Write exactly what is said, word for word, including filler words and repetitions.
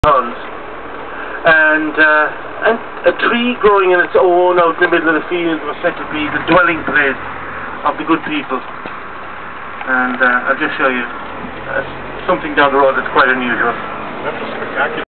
tons, and uh, and a tree growing in its own out in the middle of the field was said to be the dwelling place of the good people. And uh, I'll just show you uh, something down the road that's quite unusual. That's a spectacular.